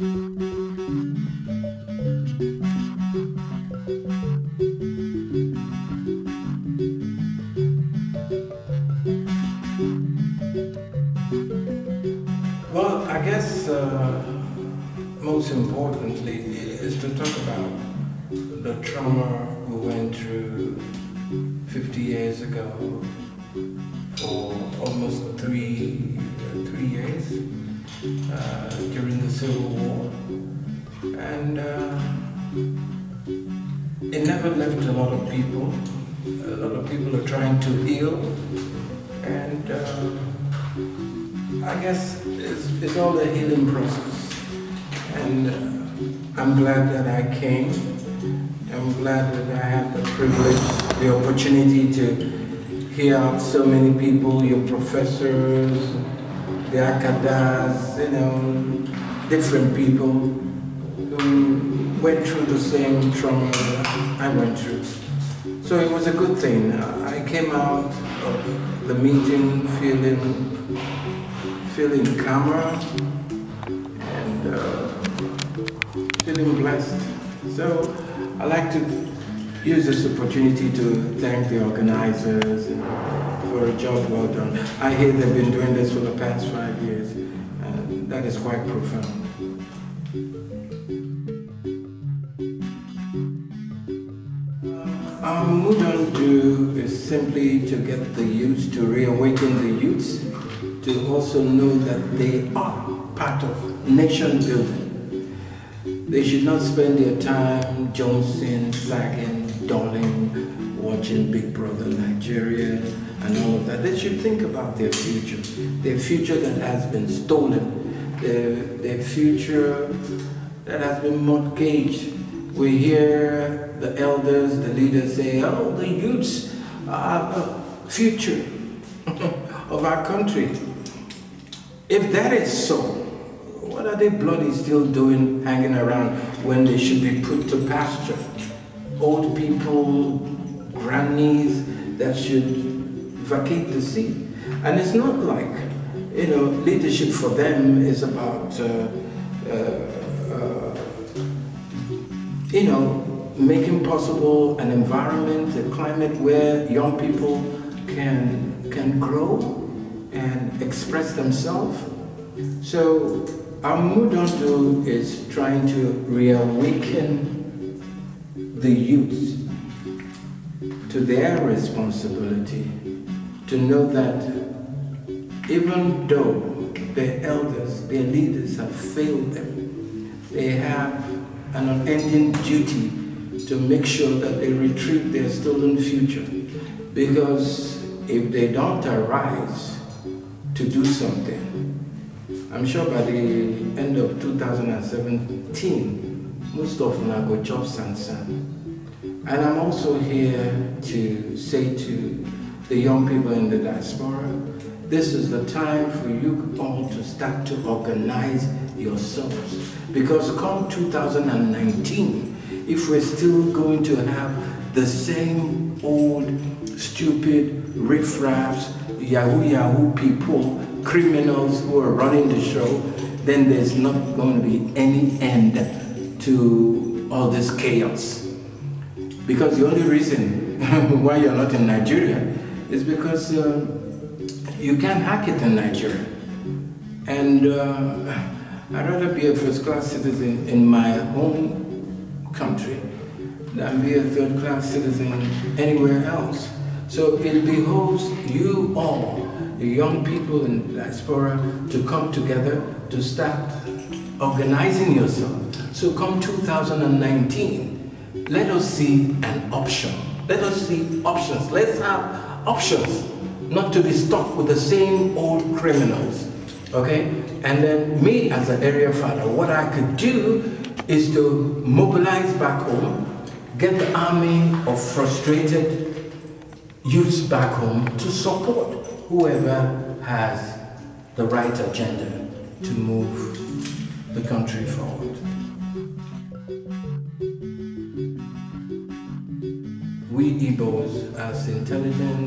Well, I guess most importantly is to talk about the trauma we went through 50 years ago for almost three years during the Civil War. And it never left a lot of people. A lot of people are trying to heal. And I guess it's all a healing process. And I'm glad that I came. I'm glad that I had the privilege, the opportunity to hear out so many people, your professors, the akadas, different people who went through the same trauma that I went through. So it was a good thing. I came out of the meeting feeling calmer and feeling blessed. So I like to use this opportunity to thank the organizers for a job well done. I hear they've been doing this for the past 5 years, and that is quite profound. Our mood on do is simply to get the youth, to reawaken the youths, to also know that they are part of nation building. They should not spend their time jonesing, sagging, dulling, watching Big Brother Nigeria and all of that. They should think about their future that has been stolen, their future that has been mortgaged. We hear the elders, the leaders say, oh, the youths are the future of our country. If that is so, what are they bloody still doing hanging around when they should be put to pasture? Old people, grannies that should vacate the seat. And it's not like, leadership for them is about, making possible an environment, a climate where young people can grow and express themselves. So our Mudondo is trying to reawaken the youth to their responsibility, to know that even though their elders, their leaders have failed them, they have an unending duty to make sure that they retrieve their stolen future. Because if they don't arise to do something, I'm sure by the end of 2017, most of them are going to chop sansan. And I'm also here to say to the young people in the diaspora, this is the time for you all to start to organize yourselves. Because come 2019, if we're still going to have the same old, stupid, riffraffs, yahoo people, criminals who are running the show, then there's not going to be any end to all this chaos. Because the only reason why you're not in Nigeria is because you can't hack it in Nigeria. And I'd rather be a first-class citizen in my own country than be a third-class citizen anywhere else. So it behoves you all, the young people in the diaspora, to come together to start organizing yourself. So come 2019, let us see an option. Let us see options. Let's have options, not to be stuck with the same old criminals, okay? And then me as an area father, what I could do is to mobilize back home, get the army of frustrated youths back home to support whoever has the right agenda to move the country forward. We Igbos, as intelligent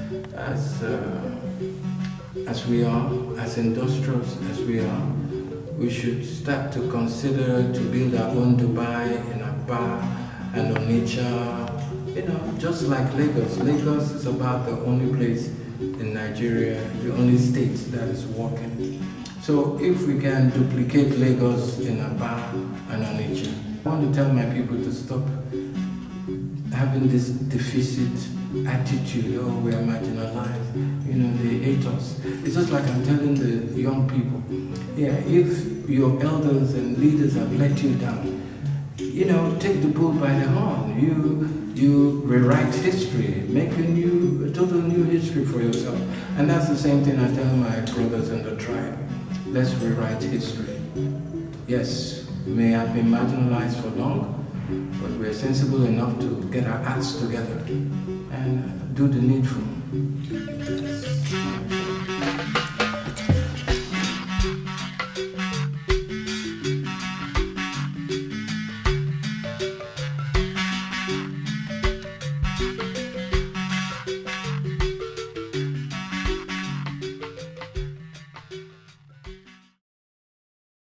as we are, as industrious as we are, we should start to consider to build our own Dubai in Aba and Onitsha, just like Lagos. Lagos is about the only place in Nigeria, the only state that is working. So if we can duplicate Lagos in Aba and Onitsha, I want to tell my people to stop having this deficit attitude, oh, we are marginalized, they hate us. It's just like I'm telling the young people, if your elders and leaders have let you down, take the bull by the horn. You rewrite history, make a total new history for yourself. And that's the same thing I tell my brothers in the tribe. Let's rewrite history. Yes, we may have been marginalized for long, but we're sensible enough to get our acts together and do the needful.